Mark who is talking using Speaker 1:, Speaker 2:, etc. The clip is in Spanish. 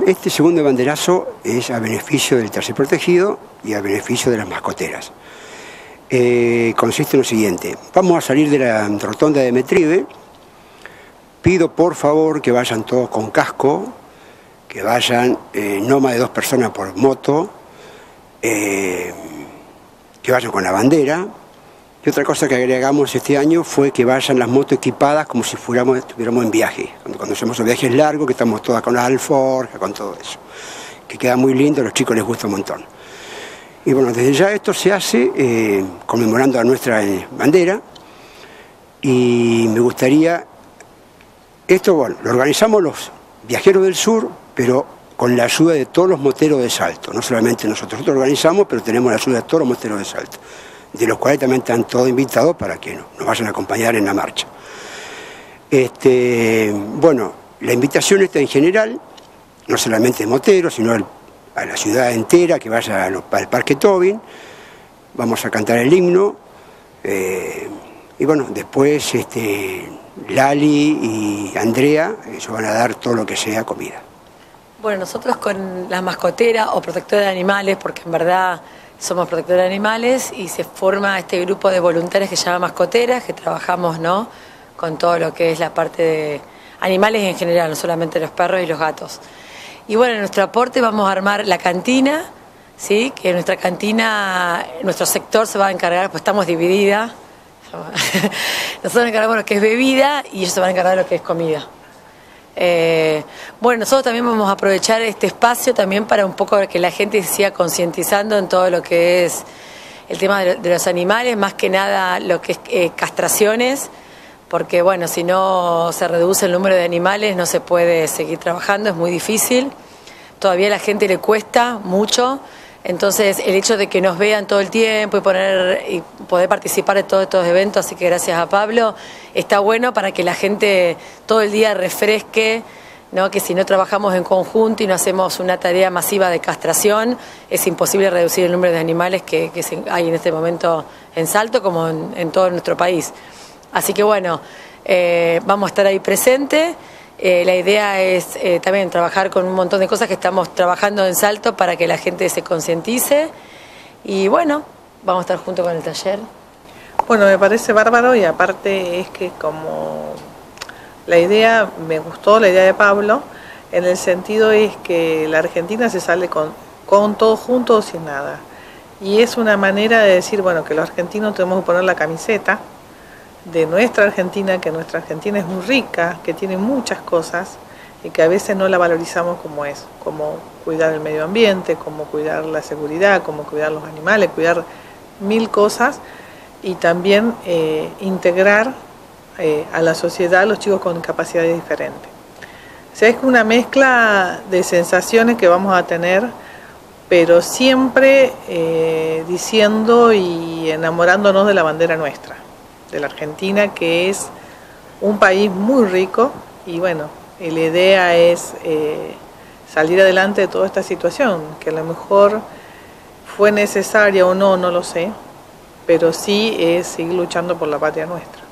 Speaker 1: este segundo banderazo es a beneficio del tercer protegido y a beneficio de las mascoteras. Consiste en lo siguiente: vamos a salir de la rotonda de Metrive. Pido por favor que vayan todos con casco, que vayan no más de 2 personas por moto, que vayan con la bandera. Y otra cosa que agregamos este año fue que vayan las motos equipadas como si estuviéramos en viaje. Cuando hacemos viajes largos, que estamos todas con las alforjas, con todo eso. Que queda muy lindo, a los chicos les gusta un montón. Y bueno, desde ya esto se hace conmemorando a nuestra bandera. Y me gustaría, esto bueno, lo organizamos los viajeros del sur, pero con la ayuda de todos los moteros de Salto. No solamente nosotros lo organizamos, pero tenemos la ayuda de todos los moteros de Salto, de los cuales también están todos invitados para que nos vayan a acompañar en la marcha. Bueno, la invitación está en general, no solamente de moteros, sino a la ciudad entera, que vaya al Parque Tobin. Vamos a cantar el himno, y bueno, después Lali y Andrea, ellos van a dar todo lo que sea comida.
Speaker 2: Bueno, nosotros con las mascoteras o protectores de animales, porque en verdad somos protectores de animales, y se forma este grupo de voluntarios que se llama Mascoteras, que trabajamos, ¿no?, con todo lo que es la parte de animales en general, no solamente los perros y los gatos. Y bueno, en nuestro aporte vamos a armar la cantina, ¿sí?, que nuestra cantina, nuestro sector se va a encargar, pues estamos divididas. Nosotros nos encargamos de lo que es bebida y ellos se van a encargar de lo que es comida. Bueno, nosotros también vamos a aprovechar este espacio también para un poco que la gente se siga concientizando en todo lo que es el tema de los animales, más que nada lo que es castraciones, porque bueno, si no se reduce el número de animales no se puede seguir trabajando, es muy difícil, todavía a la gente le cuesta mucho. Entonces, el hecho de que nos vean todo el tiempo y poder participar de todos estos eventos, así que gracias a Pablo, está bueno para que la gente todo el día refresque, ¿no?, que si no trabajamos en conjunto y no hacemos una tarea masiva de castración, es imposible reducir el número de animales que hay en este momento en Salto, como en todo nuestro país. Así que bueno, vamos a estar ahí presentes. La idea es también trabajar con un montón de cosas que estamos trabajando en Salto para que la gente se concientice y bueno, vamos a estar junto con el taller.
Speaker 3: Bueno, me parece bárbaro y aparte es que como la idea, me gustó la idea de Pablo, en el sentido es que la Argentina se sale con todo junto o sin nada. Y es una manera de decir, bueno, que los argentinos tenemos que poner la camiseta de nuestra Argentina, que nuestra Argentina es muy rica, que tiene muchas cosas y que a veces no la valorizamos como es, como cuidar el medio ambiente, como cuidar la seguridad, como cuidar los animales, cuidar 1000 cosas y también integrar a la sociedad a los chicos con capacidades diferentes. O sea, es una mezcla de sensaciones que vamos a tener, pero siempre diciendo y enamorándonos de la bandera nuestra, de la Argentina, que es un país muy rico y bueno, la idea es salir adelante de toda esta situación, que a lo mejor fue necesaria o no, no lo sé, pero sí es seguir luchando por la patria nuestra.